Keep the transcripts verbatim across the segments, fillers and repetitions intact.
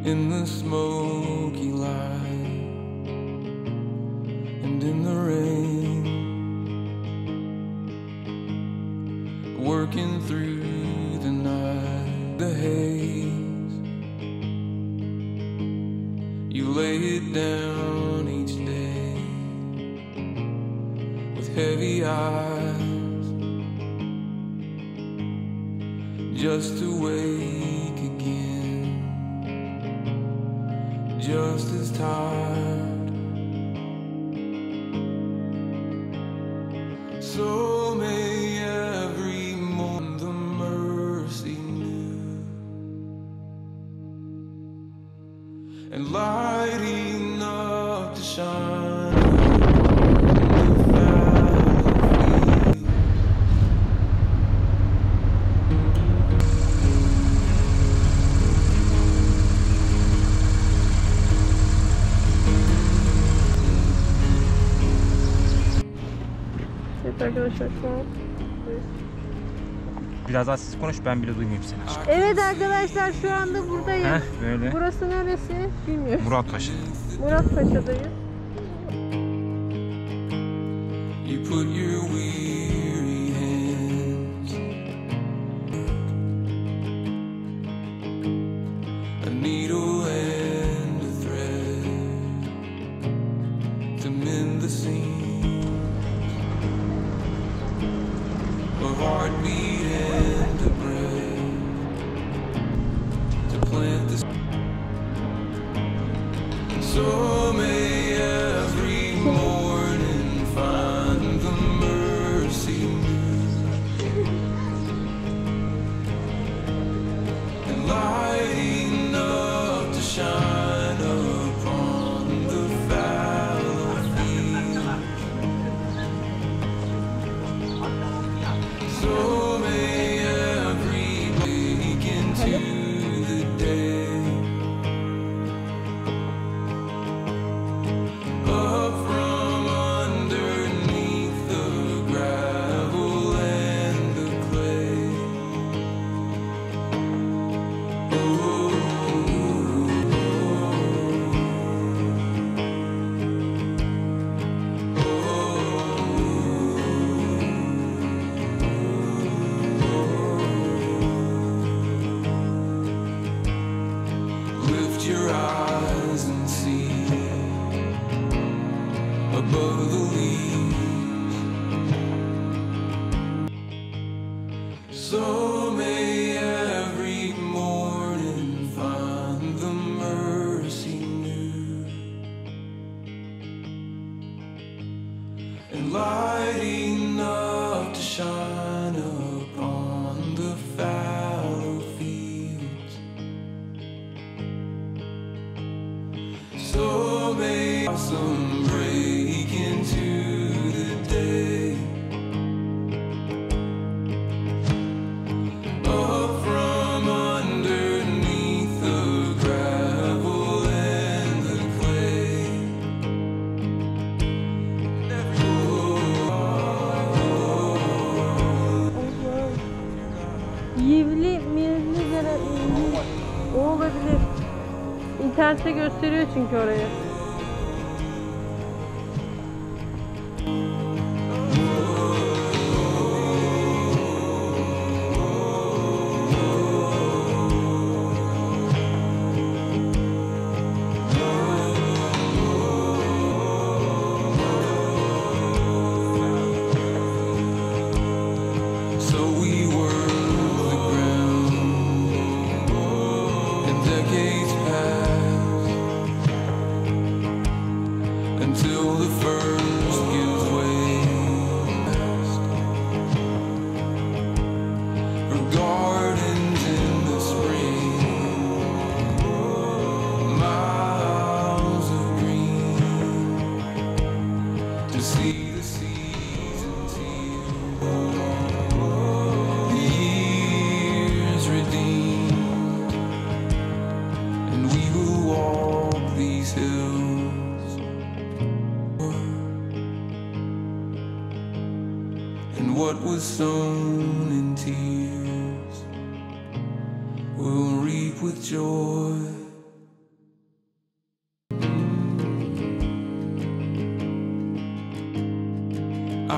in the smoky light and in the rain, working through the night, the haze. You lay it down each day with heavy eyes, just to wake again, just as tired. So may every moment the mercy new, and lighting up to shine upon the battlefield. Evet arkadaşlar, şu an biraz daha siz konuş, ben bile duymayayım seni. evet arkadaşlar, şu anda buradayım. Heh, böyle. Burası neresi bilmiyorum. Muratpaşa. Muratpaşa'dayız. You put your weary hands, a needle and a thread to mend the seam, a heartbeat and a breath to plant the. So may every morning find the mercy new, and lighting up to shine upon the fallow field. So may every wake into the day, up from underneath the gravel and the clay. Oh, lift your eyes and see above the leaves. So may every morning find the mercy new, and lighting up to shine upon the fallow fields. So may blossom break into the day, up from underneath the gravel and the clay. Yivli mirli zara o olabilir. İnternette gösteriyor çünkü orayı. So we were the ground, and decades pass until the first gives way. For gardens in the spring, miles of green, to see the seasons heal, the years redeemed, and we will walk these hills, and what was sown in tears will reap with joy.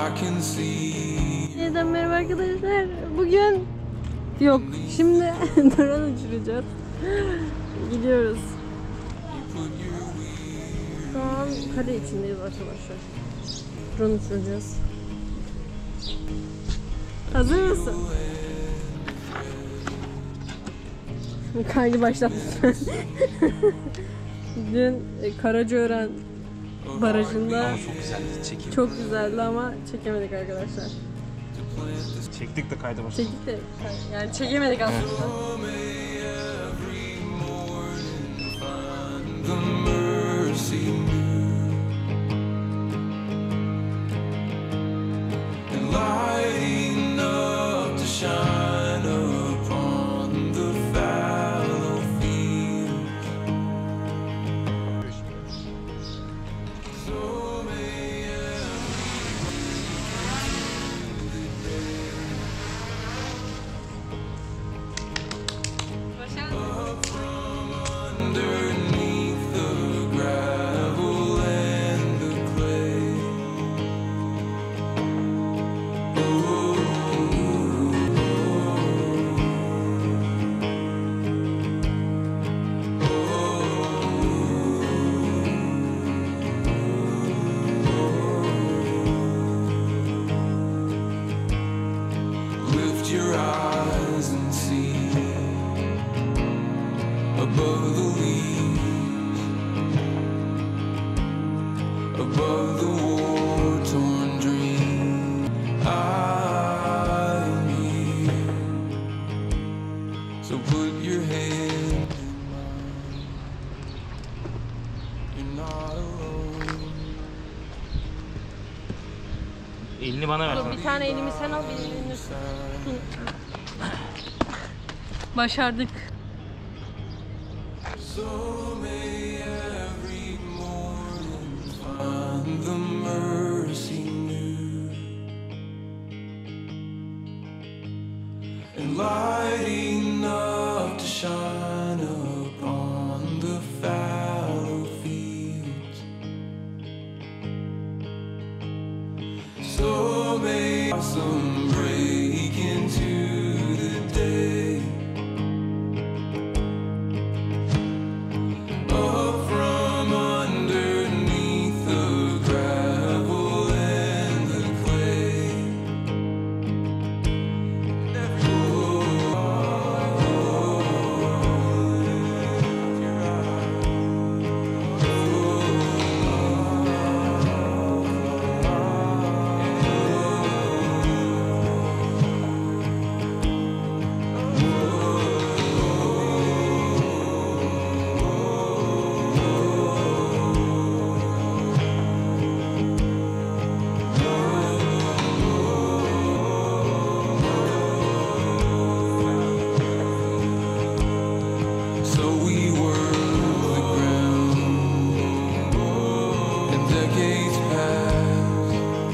I can see. Yeniden merhaba arkadaşlar. Bugün yok. Şimdi drone uçuracağız. Gidiyoruz. Şu an kale içindeyiz arkadaşlar. Drone uçuracağız. Hazır mısın? Kaydı başlattım. Dün Karacaören Barajı'nda Çok güzeldi çekim. çok güzeldi ama çekemedik arkadaşlar. Çektik de kayda başladık. Çektik de yani çekemedik aslında. The mercy and lighting up to shine upon the fallow field. So may underneath the gravel and the clay. Oh, lift your eyes and see above the leaves, above the war-torn dream. I am here, so put your hand in mine. You're not alone. Elini bana ver. Bir tane elimi sen al, bir elini başardık. So may every morning find the mercy new, and lighting up to shine upon the fallow fields. So may blossom break into the day. Up from underneath the gravel and the clay. So we work the ground, and decades pass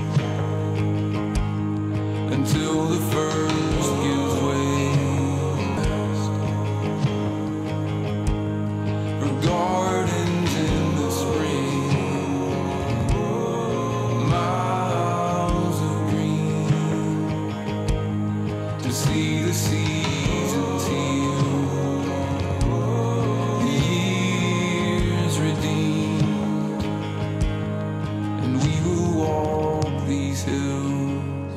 until the first gives way. For gardens in the spring, miles of green, to see the seasons heal. Years redeemed, and we will walk these hills,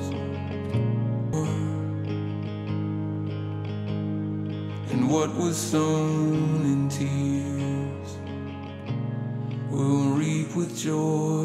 and what was sown in tears we'll reap with joy.